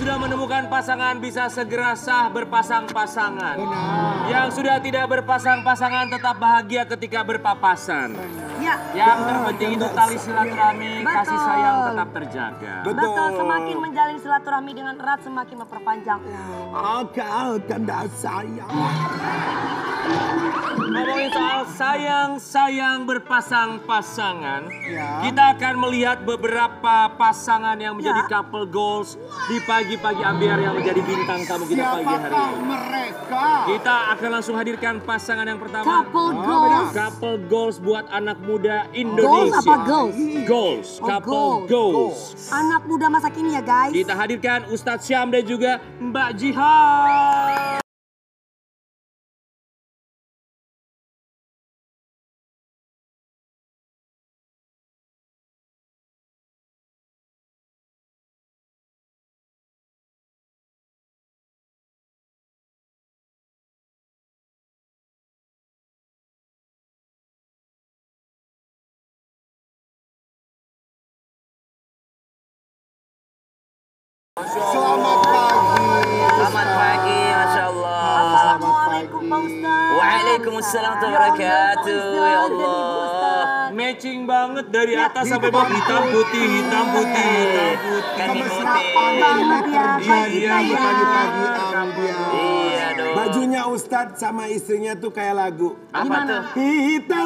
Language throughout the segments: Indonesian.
sudah menemukan pasangan bisa segera sah berpasang-pasangan. Yang sudah tidak berpasang-pasangan tetap bahagia ketika berpapasan. Ya. Yang terpenting itu tali silaturahmi, kasih sayang tetap terjaga. Betul, semakin menjalin silaturahmi dengan erat semakin memperpanjang umur. Kau tanda sayang. Ngomongin soal sayang berpasang-pasangan, kita akan melihat beberapa pasangan yang menjadi couple goals di pagi-pagi ambiar yang menjadi bintang tamu kita pagi hari ini. Mereka? Kita akan langsung hadirkan pasangan yang pertama. Couple goals. Couple goals buat anak muda Goals Indonesia. apa goals? Goals, Oh, couple goals. Anak muda masa kini ya guys. Kita hadirkan Ustadz Syam dan juga Mbak Jihad. Selamat pagi. Selamat pagi, Masya Allah. Assalamualaikum Pak Ustadz. Waalaikumsalam warahmatullahi wabarakatuh. Ya Allah. Matching banget dari atas sampai bawah, hitam putih, hitam putih, hitam putih. Kan Banget ya, Iya, kita ya. Pagi-pagi ambiar. Iya dong. Bajunya Ustadz sama istrinya tuh kayak lagu. Apa tuh? Hitam.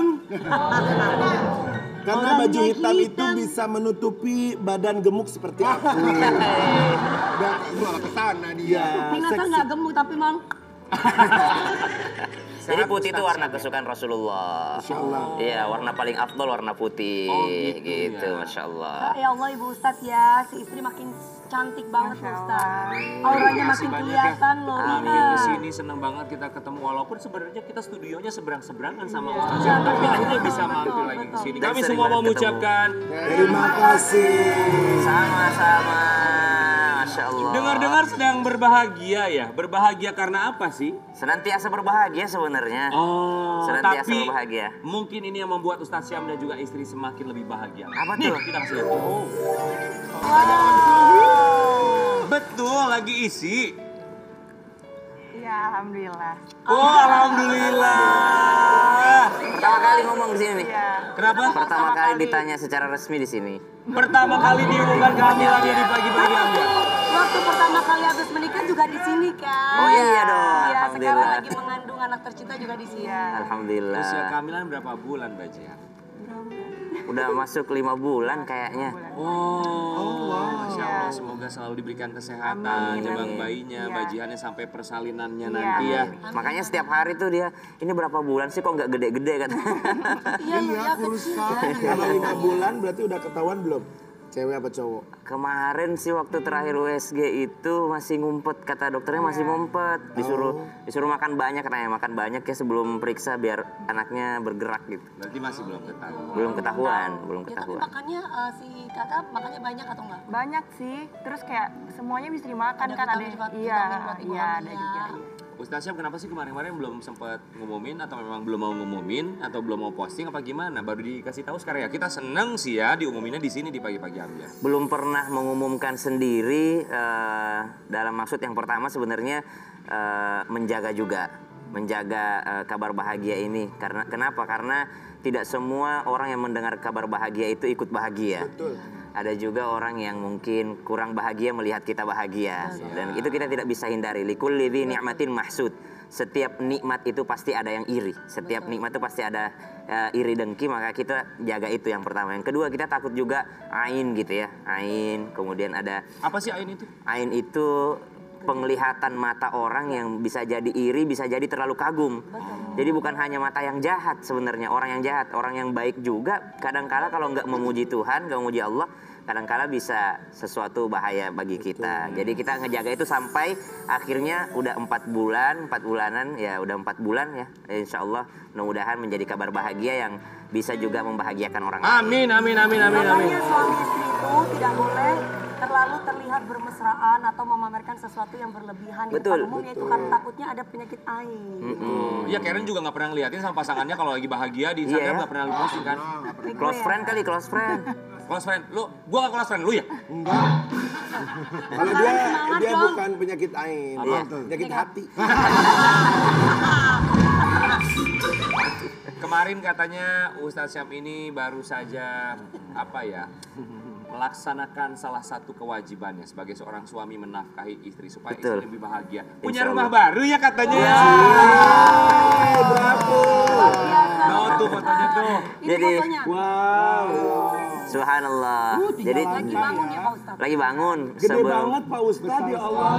Karena baju Orangnya hitam itu hitam. bisa menutupi badan gemuk seperti aku. Dan malah kesana dia. Ternyata nggak gemuk tapi mang. Jadi putih itu warna kesukaan Rasulullah. Masya Allah. Iya, warna paling afdol warna putih. Oh, gitu gitu, ya. Masya Allah. Ya Allah Ibu Ustadz ya, si istri makin cantik banget Ustadz. Auranya makin kelihatan loh. Kami Iya. di sini senang banget kita ketemu walaupun sebenarnya kita studionya seberang-seberangan sama Ustaz Syam, tapi akhirnya bisa mampir lagi ke sini. Dan Kami sering semua mau banget ketemu. mengucapkan Terima kasih. Sama-sama. Masya Allah. dengar-dengar sedang berbahagia ya. Berbahagia karena apa sih? Senantiasa berbahagia sebenarnya. Oh, Senantiasa tapi berbahagia. mungkin ini yang membuat Ustaz Syam dan juga istri semakin lebih bahagia. Apa Nih, tuh? kita kasih lihat. Oh. Betul, lagi isi. Iya, alhamdulillah. Oh, alhamdulillah. Pertama kali ngomong di sini nih. Iya. Kenapa? Pertama kali ditanya secara resmi di sini. Pertama kali diumumkan kehamilannya di pagi-pagi ambil. Waktu pertama kali habis menikah juga di sini kan. Oh iya dong, Iya, sekarang alhamdulillah. lagi mengandung anak tercinta juga di sini. Alhamdulillah. Usia kehamilan berapa bulan, Mbak Jia? Udah masuk 5 bulan kayaknya. Oh, Masya Allah, semoga selalu diberikan kesehatan, Amin, jabang amin. bayinya, Iya. bajiannya sampai persalinannya Iya, nanti ya. Makanya setiap hari tuh dia, ini berapa bulan sih kok nggak gede-gede kan? Iya, iya, kurus kecil. sekali. Kalau 5 bulan berarti udah ketahuan belum? Cewek apa cowok? Kemarin sih waktu terakhir USG itu masih ngumpet, kata dokternya masih ngumpet. Disuruh makan banyak, katanya makan banyak ya sebelum periksa biar anaknya bergerak gitu. Berarti masih belum ketahuan. Belum ketahuan. Ya tapi makannya si kakak makannya banyak atau enggak? Banyak sih, terus kayak semuanya bisa dimakan Ada kan ada. vitamin buat Iya, ibu iya ada hamil juga. ya. Iya. Ustaz Syam kenapa sih kemarin-kemarin belum sempat ngumumin atau memang belum mau ngumumin atau belum mau posting apa gimana? Baru dikasih tahu sekarang ya. Kita seneng sih ya diumuminnya di sini di pagi-pagi ambil. Belum pernah mengumumkan sendiri dalam maksud yang pertama sebenarnya menjaga juga. Menjaga kabar bahagia ini. Karena kenapa? Karena tidak semua orang yang mendengar kabar bahagia itu ikut bahagia. Betul. Ada juga orang yang mungkin kurang bahagia melihat kita bahagia. Dan itu kita tidak bisa hindari. Likulli dzi ni'matin mahsud. Setiap nikmat itu pasti ada yang iri. Setiap nikmat itu pasti ada iri dengki, maka kita jaga itu yang pertama. Yang kedua, kita takut juga ain gitu ya. Ain, kemudian ada Apa sih ain itu? ain itu penglihatan mata orang yang bisa jadi iri, bisa jadi terlalu kagum. Jadi bukan hanya mata yang jahat sebenarnya, orang yang jahat, orang yang baik juga kadangkala kalau nggak memuji Tuhan, nggak memuji Allah, kadangkala bisa sesuatu bahaya bagi kita. Jadi kita ngejaga itu sampai akhirnya udah 4 bulanan, ya udah 4 bulan ya. Insya Allah mudah-mudahan menjadi kabar bahagia yang bisa juga membahagiakan orang lain. Amin, amin, amin, amin, amin. Makanya suami istri itu tidak boleh terlalu terlihat bermesraan atau memamerkan sesuatu yang berlebihan di Betul, depan umum, yaitu karena takutnya ada penyakit ain. Iya, Karen juga nggak pernah ngeliatin sama pasangannya kalau lagi bahagia di Instagram Iya. nggak pernah posting kan? Close friend kali, close friend. Close friend, lu, gua gak close friend lu ya? Enggak. Kalau dia bukan penyakit ain, penyakit hati. Kemarin katanya Ustadz Syam ini baru saja melaksanakan salah satu kewajibannya sebagai seorang suami menafkahi istri supaya istri lebih bahagia. Punya rumah baru ya katanya. Bravo. Nah, tuh fotonya tuh. Jadi, Wow. subhanallah. Jadi Lagi bangun ya Pak Ustadz? lagi bangun Gede banget Pak Ustadz ya Allah.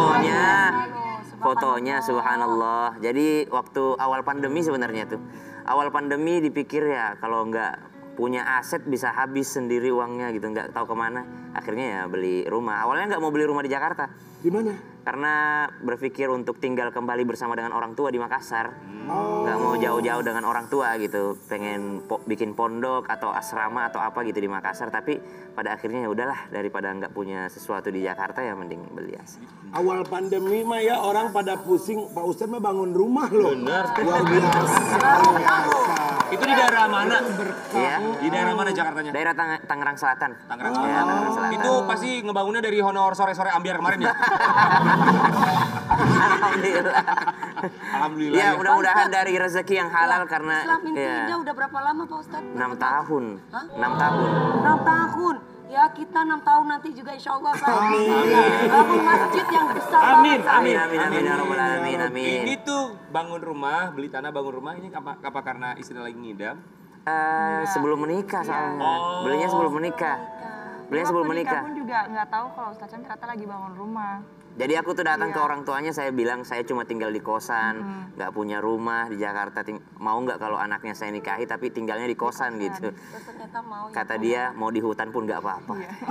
Fotonya subhanallah. Jadi waktu awal pandemi sebenarnya tuh. Awal pandemi dipikir ya kalau nggak punya aset bisa habis sendiri uangnya gitu, nggak tahu kemana. Akhirnya ya beli rumah. Awalnya nggak mau beli rumah di Jakarta. Di mana? Karena berpikir untuk tinggal kembali bersama dengan orang tua di Makassar. Nggak mau jauh-jauh dengan orang tua gitu. Pengen bikin pondok atau asrama atau apa gitu di Makassar. Tapi pada akhirnya ya udahlah, daripada nggak punya sesuatu di Jakarta ya mending beli aset. Awal pandemi mah ya orang pada pusing, Pak Ustadz mah bangun rumah loh. Benar. Luar biasa. Itu di daerah mana? Iya. Di daerah mana Jakartanya? Daerah Tangerang Selatan. Tangerang Ya, Selatan. Tangerang Selatan. Itu pasti ngebangunnya dari honor sore-sore ambiar kemarin ya? Alhamdulillah. Alhamdulillah Ya, ya. mudah-mudahan dari rezeki yang halal karena Islam Inti ya, Indah udah berapa lama Pak Ustadz? 6 tahun. Hah? 6 tahun. 6 tahun. Ya kita 6 tahun nanti juga insya Allah bangun masjid yang besar Amin, banget, Say. Amin amin amin ya rabbal alamin amin. Ini tuh bangun rumah, beli tanah bangun rumah ini apa karena istri lagi ngidam? Sebelum menikah soalnya. Belinya sebelum menikah. Belinya sebelum menikah. pun juga nggak tahu kalau Ustadz Syam ternyata lagi bangun rumah. Jadi aku tuh datang ke orang tuanya, saya bilang saya cuma tinggal di kosan, nggak punya rumah di Jakarta. Mau nggak kalau anaknya saya nikahi tapi tinggalnya di kosan gitu. Terus ternyata mau ya. Kata dia mau di hutan pun nggak apa-apa.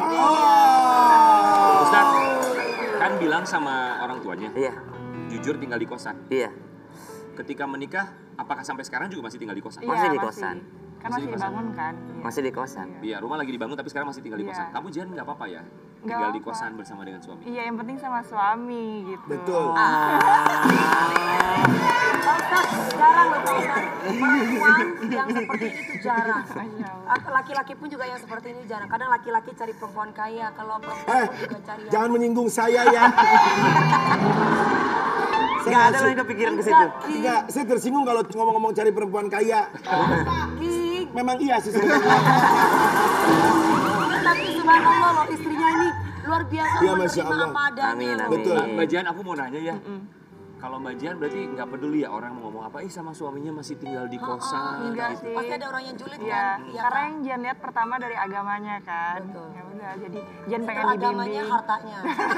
Ustaz, kan bilang sama orang tuanya, Iya, jujur tinggal di kosan. iya. Ketika menikah, apakah sampai sekarang juga masih tinggal di kosan? Masih di kosan. Kan Masih masih di kosan. dibangun kan. Iya. Masih di kosan. Iya, rumah lagi dibangun tapi sekarang masih tinggal di Iya. kosan. Kamu jangan nggak apa-apa ya? Nggak Tinggal di apa-apa. kosan bersama dengan suami. Iya, yang penting sama suami gitu. Betul. Pak Ustadz, jarang loh Pak Ustadz. Perempuan yang seperti ini tuh jarang. Masya Allah. Laki-laki pun juga yang seperti ini jarang. Kadang laki-laki cari perempuan kaya, kalau perempuan pun juga cari yang... Jangan menyinggung saya ya. Nggak ada lagi kepikiran ke situ. Enggak, saya tersinggung kalau ngomong-ngomong cari perempuan kaya. King. Memang iya sih sebenarnya. Tapi subhanallah loh, istrinya ini luar biasa Iya, Masya menerima Allah. apa adanya. Amin, loh. amin. Betul. Mbak Jian, aku mau nanya ya. Kalau Mbak Jian berarti nggak peduli ya orang mau ngomong apa, sama suaminya masih tinggal di kosan. Enggak gitu. sih. Pasti ada orang yang julid Iya, kan? Iya karena kan? yang Jan lihat pertama dari agamanya kan. Betul. Ya udah, jadi Jan pengen Itu agamanya, dibimbing. hartanya.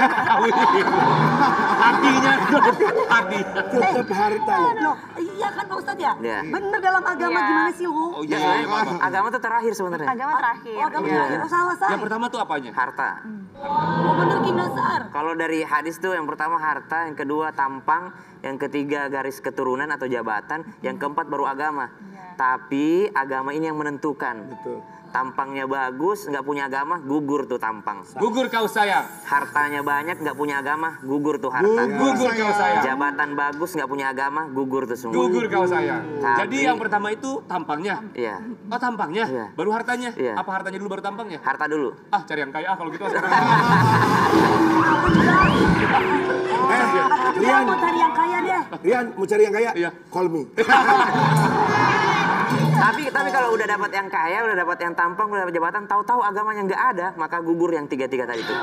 Hatinya, hati. Tetap harta loh. Loh, iya kan Pak Ustadz ya? Iya. Bener dalam agama Iya. gimana sih lu? Oh Ya, iya, apa-apa. agama tuh terakhir sebenarnya. Agama terakhir. Oh, agama Iya. terakhir. Oh, salah saya. Yang pertama tuh apanya? Harta. Oh, bener King Nasar. Kalau dari hadis tuh yang pertama harta, yang kedua tampang, yang ketiga garis keturunan atau jabatan, yang keempat baru agama. Tapi agama ini yang menentukan. Betul. Tampangnya bagus, nggak punya agama, gugur tuh tampang. Gugur kau sayang. Hartanya banyak, nggak punya agama, gugur tuh harta. Gugur kau sayang. Jabatan bagus, nggak punya agama, gugur tuh semua. Gugur kau sayang. Tapi- Jadi yang pertama itu tampangnya. Iya, Oh tampangnya? Iya. Baru hartanya? Iya. Apa hartanya dulu baru tampangnya? harta dulu. Ah cari yang kaya kalau gitu sekarang. Dia Rian, mau cari yang kaya deh. Rian mau cari yang kaya? Iya. Call me. Tapi kalau udah dapat yang kaya, udah dapat yang tampang, udah dapat jabatan, tahu-tahu agamanya nggak ada, maka gugur yang tiga-tiga tadi itu.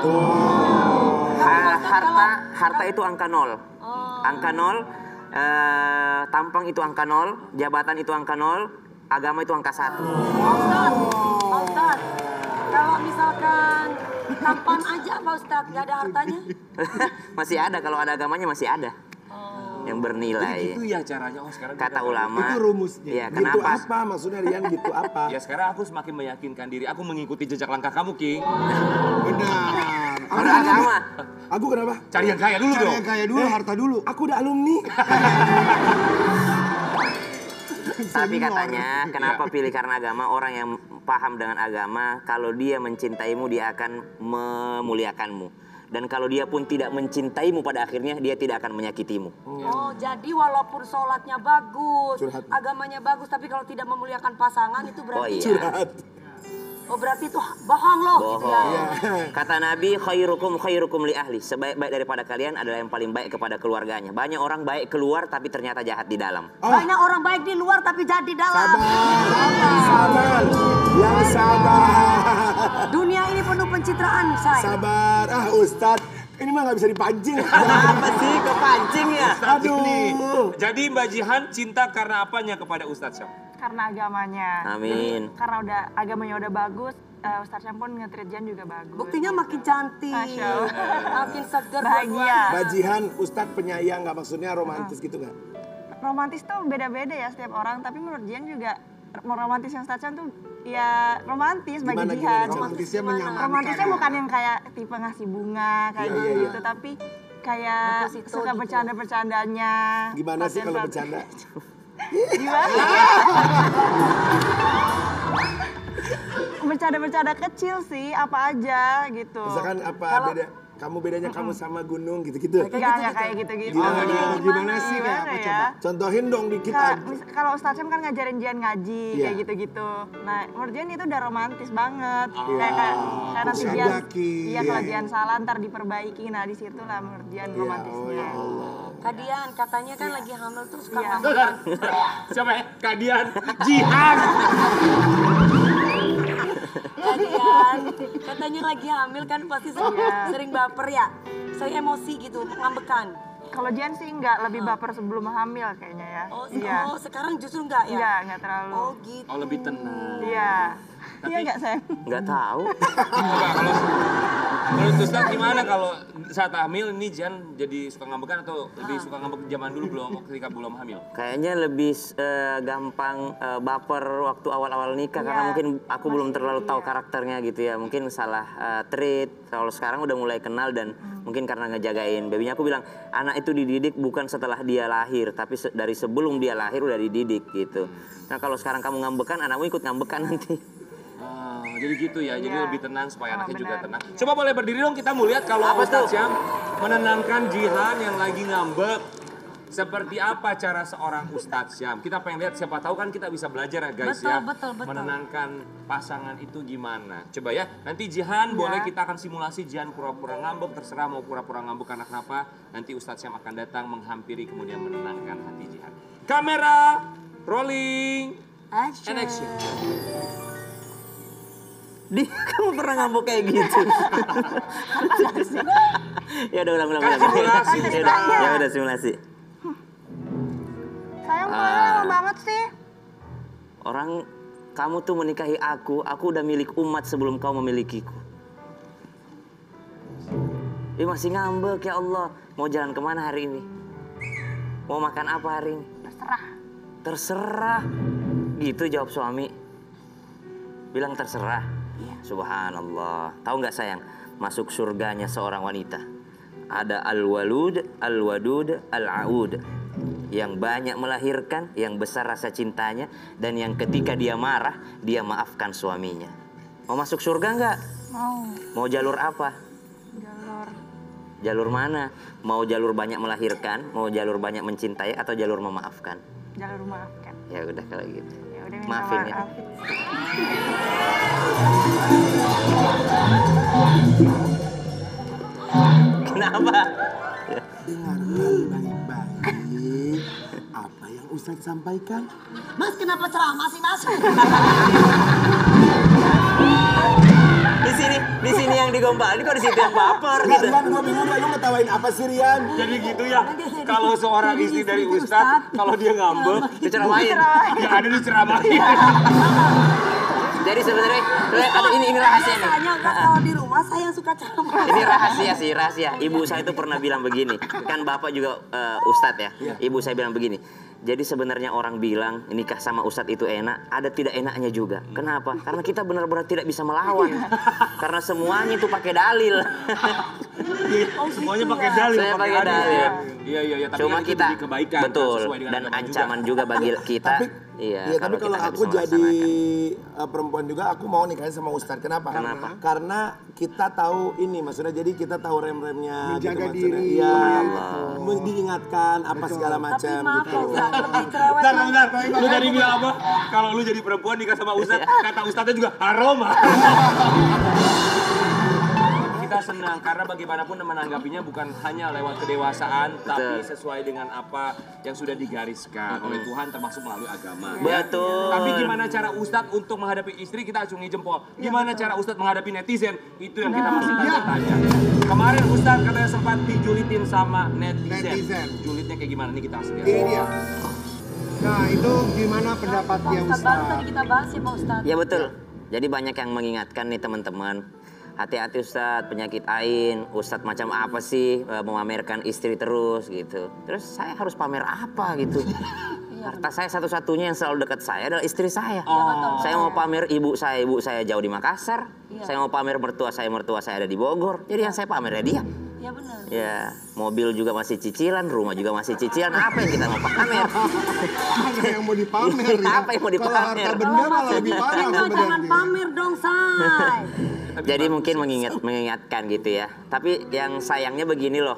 Harta itu angka 0. Angka 0, tampang itu angka 0, jabatan itu angka 0, agama itu angka 1. Pak Ustadz, kalau misalkan tampan aja Pak Ustadz, nggak ada hartanya? Masih ada, kalau ada agamanya masih ada. Yang bernilai. Itu ya caranya. Oh sekarang Kata kita- ulama. Itu rumusnya. Iya, Gitu kenapa? apa maksudnya Rian gitu apa? Ya sekarang aku semakin meyakinkan diri. Aku mengikuti jejak langkah kamu, King. Benar. Kalau agama. Aku kenapa? Cari yang kaya dulu Cari dong. yang kaya dulu, harta dulu. Aku udah alumni. Tapi katanya, kenapa pilih karena agama? Orang yang paham dengan agama, kalau dia mencintaimu, dia akan memuliakanmu. Dan kalau dia pun tidak mencintaimu pada akhirnya, dia tidak akan menyakitimu. Oh, jadi walaupun sholatnya bagus, Curhat. agamanya bagus, tapi kalau tidak memuliakan pasangan itu Oh berarti iya. Curhat. Oh berarti itu bohong loh gitu ya. Bohong. Kata Nabi, khairukum li ahli. Sebaik-baik daripada kalian adalah yang paling baik kepada keluarganya. Banyak orang baik keluar tapi ternyata jahat di dalam. Banyak orang baik di luar tapi jahat di dalam. Sabar. Yang sabar. Dunia ini penuh pencitraan, say. Sabar. Ustadz. Ini mah nggak bisa dipancing. Apa sih kepancing ya? Aduh. Jadi Mbak Jihan cinta karena apanya kepada Ustadz Syam? Karena agamanya. Amin. Jadi, karena agamanya udah bagus, Ustadz Syam pun nge-treat Jihan juga bagus. Buktinya makin cantik. Masya Allah. Makin seger. Bahagia. Mbak Jihan, Ustadz penyayang nggak, maksudnya romantis gitu nggak? Romantis tuh beda-beda ya setiap orang, tapi menurut Jihan juga romantis yang Ustadz Syam tuh ya romantis bagi Jihan. Romantisnya menyamankan. Romantisnya bukan yang kayak tipe ngasih bunga kayak gitu, tapi kayak Deposito suka gitu. bercanda-bercandanya. Gimana sih kalau bercanda? Gimana? Bercanda-bercanda kecil sih, apa aja gitu. Misalkan apa beda? Kamu bedanya kamu sama gunung gitu-gitu. Enggak kayak gitu-gitu. Gimana sih? Kayak apa ya? coba? Contohin dong dikit aja. Kalau Ustadz Syam kan ngajarin Jihan ngaji Iya. kayak gitu-gitu. Nah, menurut Jihan itu udah romantis banget. Kayak nanti Jihan, iya kalau Jihan salah ntar diperbaiki. Nah, di situ lah menurut Jihan romantisnya. Kadian katanya kan lagi hamil tuh suka Iya. ngambek. Siapa ya? Kadian Jihan. Kadian katanya lagi hamil kan pasti sering baper ya, sering emosi gitu, ngambekan. Kalau Jihan sih enggak, lebih baper sebelum hamil kayaknya ya. Oh sekarang justru enggak ya? Enggak terlalu. Oh gitu. Oh lebih tenang. Iya. Iya enggak, sayang? Nggak tahu. Enggak, kalau menurut Ustadz gimana kalau saat hamil ini Jihan jadi suka ngambekan atau lebih suka ngambek zaman dulu ketika belum hamil? Kayaknya lebih gampang baper waktu awal-awal nikah karena mungkin aku belum terlalu tahu karakternya gitu ya. Mungkin salah treat. Kalau sekarang udah mulai kenal dan mungkin karena ngejagain babynya, aku bilang anak itu dididik bukan setelah dia lahir, tapi dari sebelum dia lahir udah dididik gitu. Nah kalau sekarang kamu ngambekan, anakmu ikut ngambekan nanti. Jadi gitu ya, jadi lebih tenang supaya anaknya juga benar. tenang. Coba boleh berdiri dong, kita mau lihat kalau Ustadz Syam menenangkan Jihan yang lagi ngambek. Seperti apa cara seorang Ustadz Syam? Kita pengen lihat, siapa tahu kan kita bisa belajar ya guys ya. Betul. Menenangkan pasangan itu gimana. Coba ya, nanti Jihan boleh kita akan simulasi Jihan pura-pura ngambek, terserah mau pura-pura ngambek karena kenapa. Nanti Ustadz Syam akan datang menghampiri kemudian menenangkan hati Jihan. Kamera, rolling, and action. Kamu pernah ngambek kayak gitu? Ya udah ulang. Kan simulasi, Ya udah simulasi. Sayang, lama banget sih. Kamu tuh menikahi aku udah milik umat sebelum kau memilikiku. Masih ngambek ya Allah. Mau jalan kemana hari ini? Mau makan apa hari ini? Terserah. Gitu jawab suami. Bilang terserah. Subhanallah. Tahu nggak sayang, masuk surganya seorang wanita ada al-walud, al-wadud, al-aud. Yang banyak melahirkan, yang besar rasa cintanya, dan yang ketika dia marah, dia maafkan suaminya. Mau masuk surga nggak? Mau jalur apa? Jalur mana? Mau jalur banyak melahirkan, mau jalur banyak mencintai, atau jalur memaafkan? Jalur maafkan. Ya udah kalau gitu. Ya udah, minta Maafin ya. maaf. Kenapa? Dengarkan baik-baik apa yang Ustadz sampaikan. Mas kenapa ceramah sih mas? Di sini yang digombal, kok di situ yang baper gitu. Rian, gue bingung ya, lu ngetawain apa sih Rian? Jadi gitu ya, kalau seorang istri dari Ustadz, kalau dia ngambek, Diceramain. ya ada diceramain. Jadi sebenarnya ada ini rahasia nih. Saya enggak kalau di rumah saya yang suka ceramah. Ini rahasia. Ibu saya itu pernah bilang begini. Kan Bapak juga Ustadz ya. Ibu saya bilang begini. Jadi sebenarnya orang bilang nikah sama Ustadz itu enak, ada tidak enaknya juga. Kenapa? Karena kita benar-benar tidak bisa melawan. Karena semuanya itu pakai dalil. Semuanya gitu pakai ya. dalil. Saya pakai dalil. Iya. Tapi Cuma kan itu kita demi kebaikan. kan, betul sesuai dengan dan agama ancaman juga bagi kita. Iya, tapi kalau kita aku bisa jadi melaksanakan. perempuan juga, aku mau nikahin sama Ustadz. Kenapa? Karena kita tahu ini, maksudnya jadi kita tahu rem-remnya. Menjaga gitu, maksudnya. diri. Iya, Betul. diingatkan apa segala Tapi macam. maaf gitu. ya Ustaz, lebih cerewet. Bentar. Lu tadi bilang apa? Kalau lu jadi perempuan nikah sama Ustadz, kata Ustadznya juga aroma. Kita senang karena bagaimanapun menanggapinya bukan hanya lewat kedewasaan, tapi sesuai dengan apa yang sudah digariskan oleh Tuhan termasuk melalui agama. Betul. Tapi gimana cara Ustadz untuk menghadapi istri, kita acungi jempol. Gimana cara Ustadz menghadapi netizen, itu yang kita masih tanya-tanya. Kemarin Ustadz katanya sempat dijulitin sama netizen. Julitnya kayak gimana nih kita Ini lihat. dia. Nah, itu gimana pendapatnya Ustaz baru tadi Ustaz? kita bahas ya Pak Ustadz. Ya betul. Jadi banyak yang mengingatkan nih teman-teman. Hati-hati Ustadz, penyakit ain. Ustadz macam apa sih memamerkan istri terus gitu. Terus saya harus pamer apa gitu. Harta saya satu-satunya yang selalu dekat saya adalah istri saya. Saya mau pamer ibu saya jauh di Makassar. Saya mau pamer mertua saya ada di Bogor. Jadi yang saya pamer ya dia. Iya benar. Ya, mobil juga masih cicilan, rumah juga masih cicilan. Apa yang kita mau pamer? Mana yang mau dipamer ya? Apa yang mau Kalau harta dipamer? benda malah lebih parah Jangan sebenarnya. pamer dong, Say. Jadi mungkin mengingatkan gitu ya. Tapi yang sayangnya begini loh,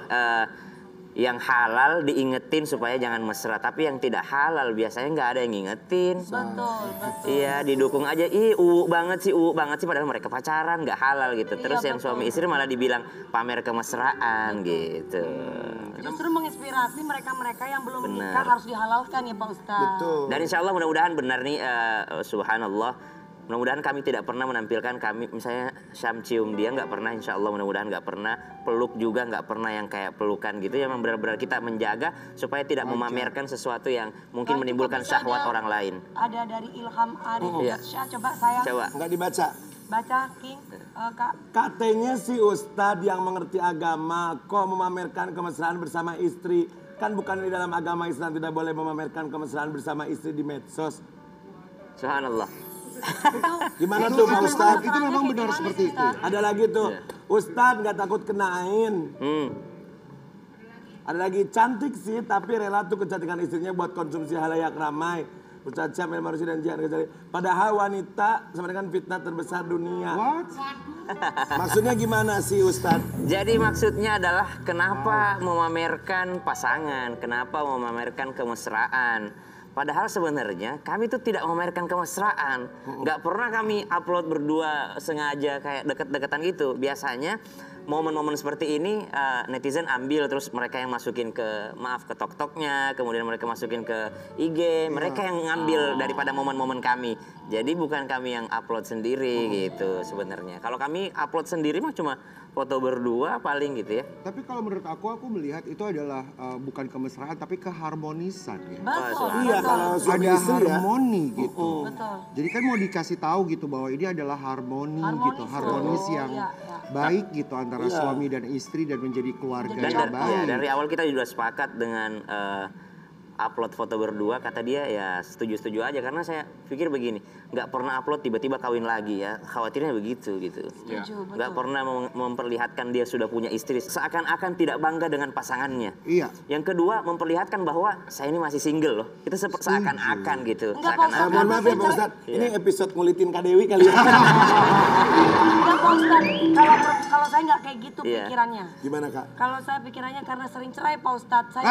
yang halal diingetin supaya jangan mesra. Tapi yang tidak halal biasanya nggak ada yang ngingetin. Betul. Iya, didukung aja. uwu banget sih. Padahal mereka pacaran, nggak halal gitu. Terus yang suami istri malah dibilang pamer kemesraan gitu. Justru menginspirasi mereka-mereka yang belum Benar. menikah harus dihalalkan ya Pak Ustadz. Betul. Dan insya Allah mudah-mudahan benar nih, subhanallah. Mudah-mudahan kami tidak pernah menampilkan kami misalnya syam cium dia, nggak pernah, insya Allah mudah-mudahan nggak pernah, peluk juga nggak pernah yang kayak pelukan gitu ya. Memang benar-benar kita menjaga supaya tidak memamerkan sesuatu yang mungkin Nah, menimbulkan kita bisa syahwat ada- orang lain. Ada dari Ilham Arif Iya. Syah, coba saya Coba. Nggak dibaca. baca King, Kak. Katanya si Ustadz yang mengerti agama kok memamerkan kemesraan bersama istri. Kan bukan di dalam agama Islam tidak boleh memamerkan kemesraan bersama istri di medsos. Subhanallah. Gimana tuh Pak Ustadz? Itu memang benar seperti itu. Ada lagi tuh, Ustadz nggak takut kena ain. Ada lagi cantik sih, tapi rela tuh kecantikan istrinya buat konsumsi halayak ramai. Ustadz Syam, manusia dan jihad kecuali. Padahal wanita sama dengan fitnah terbesar dunia. What? Maksudnya gimana sih Ustadz? Jadi maksudnya adalah kenapa memamerkan pasangan, kenapa memamerkan kemesraan. Padahal sebenarnya kami tuh tidak memamerkan kemesraan. Nggak pernah kami upload berdua sengaja kayak deket-deketan gitu. Biasanya momen-momen seperti ini netizen ambil terus mereka yang masukin ke TokToknya, kemudian mereka masukin ke IG, mereka yang ngambil daripada momen-momen kami. Jadi bukan kami yang upload sendiri gitu sebenarnya. Kalau kami upload sendiri mah cuma foto berdua paling gitu ya. Tapi kalau menurut aku melihat itu adalah bukan kemesraan tapi keharmonisan ya. Betul. Iya, kalau suami Ada istri ya. harmoni gitu. Betul. Jadi kan mau dikasih tahu gitu bahwa ini adalah harmoni gitu, harmonis yang iya. baik gitu antara suami dan istri dan menjadi keluarga Dan yang baik. dari awal kita juga sepakat dengan upload foto berdua, kata dia ya setuju-setuju aja karena saya pikir begini, nggak pernah upload tiba-tiba kawin lagi ya, khawatirnya begitu gitu. Setuju, Nggak pernah memperlihatkan dia sudah punya istri, seakan-akan tidak bangga dengan pasangannya. Iya. Yang kedua memperlihatkan bahwa saya ini masih single loh, kita seakan-akan gitu, Enggak, Pak seakan-akan. Mohon maaf ya Pak Ustadz, ini episode ngulitin Kak Dewi kali ya. Enggak Pak Ustadz, kalau saya nggak kayak gitu Iya. pikirannya. Gimana Kak? Kalau saya pikirannya karena sering cerai Pak Ustadz, saya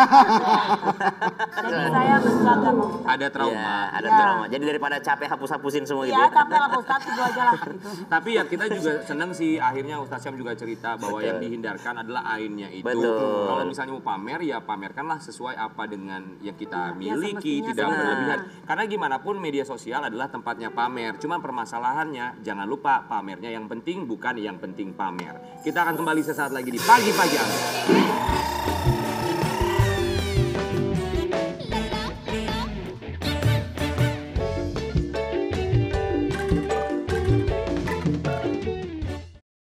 jadi saya menjaga Pak Ustadz. Ada trauma. Iya, ada Ya. trauma. Jadi daripada capek hapus-hapusin semua gitu Iya, ya. capek lah Pak Ustadz, itu aja lah gitu. Tapi ya kita juga senang sih akhirnya Ustaz Syam juga cerita bahwa yang dihindarkan adalah ainnya itu. Betul. Kalau misalnya mau pamer ya pamerkanlah sesuai apa dengan yang kita miliki, semestinya tidak benar. berlebihan. Karena gimana pun media sosial adalah tempatnya pamer. Cuma permasalahannya jangan lupa pamernya yang penting bukan yang penting pamer. Kita akan kembali sesaat lagi di pagi-pagi Anda.